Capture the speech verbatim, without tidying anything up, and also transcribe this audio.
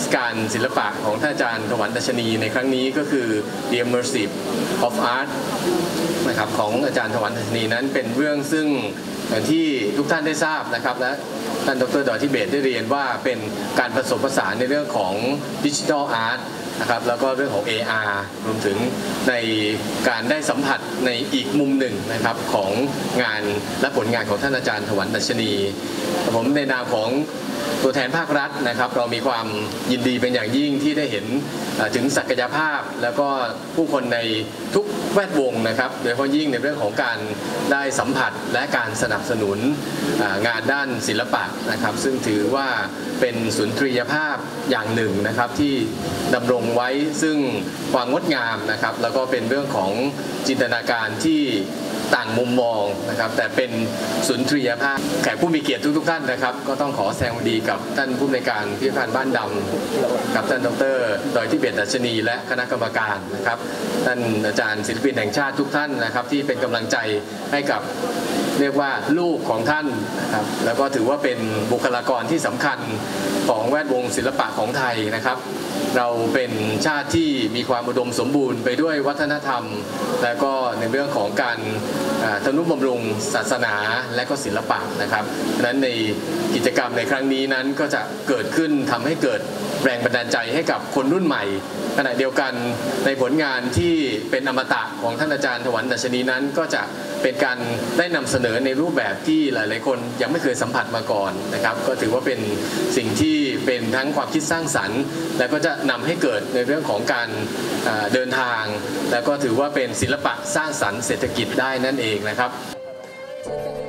ศกาลศิลปะของท่านอาจารย์ถวันดัชนีในครั้งนี้ก็คือ The Immersive of Art นะครับของอาจารย์ถวันดัชนีนั้นเป็นเรื่องซึ่งอย่างที่ทุกท่านได้ทราบนะครับและท่านดร.ดอยทิเบตได้เรียนว่าเป็นการผสมผสานในเรื่องของดิจิทัลอาร์ตนะครับแล้วก็เรื่องของ เอ อาร์ รวมถึงในการได้สัมผัสในอีกมุมหนึ่งนะครับของงานและผลงานของท่านอาจารย์ถวันดัชนีผมในนามของตัวแทนภาครัฐนะครับเรามีความยินดีเป็นอย่างยิ่งที่ได้เห็นถึงศักยภาพแล้วก็ผู้คนในทุกแวดวงนะครับโดยเฉพาะยิ่งในเรื่องของการได้สัมผัสและการสนับสนุนงานด้านศิลปะนะครับซึ่งถือว่าเป็นสุนทรียภาพอย่างหนึ่งนะครับที่ดำรงไว้ซึ่งความงดงามนะครับแล้วก็เป็นเรื่องของจินตนาการที่ต่างมุมมองนะครับแต่เป็นสุนทรียภาพแขกผู้มีเกียรติทุกๆท่านนะครับก็ต้องขอแสดงความดีกับท่านผู้อำนวยการพิพิธภัณฑ์บ้านดำกับท่านดร.ดอยทิเบตดัชนีและคณะกรรมการนะครับท่านอาจารย์ศิลปินแห่งชาติทุกท่านนะครับที่เป็นกำลังใจให้กับเรียกว่าลูกของท่านนะครับแล้วก็ถือว่าเป็นบุคลากรที่สำคัญของแวดวงศิลปะของไทยนะครับเราเป็นชาติที่มีความอุดมสมบูรณ์ไปด้วยวัฒนธรรมและก็ในเรื่องของการทนุบำรุงศาสนาและก็ศิลปะนะครับดังนั้นในกิจกรรมในครั้งนี้นั้นก็จะเกิดขึ้นทำให้เกิดแรงบันดาลใจให้กับคนรุ่นใหม่ขณะเดียวกันในผลงานที่เป็นอมตะของท่านอาจารย์ถวันดัชนีนั้นก็จะเป็นการได้นำเสนอในรูปแบบที่หลายๆคนยังไม่เคยสัมผัสมาก่อนนะครับก็ถือว่าเป็นสิ่งที่เป็นทั้งความคิดสร้างสรรค์และก็จะนำให้เกิดในเรื่องของการเดินทางแล้วก็ถือว่าเป็นศิลปะสร้างสรรค์เศรษฐกิจได้นั่นเองนะครับ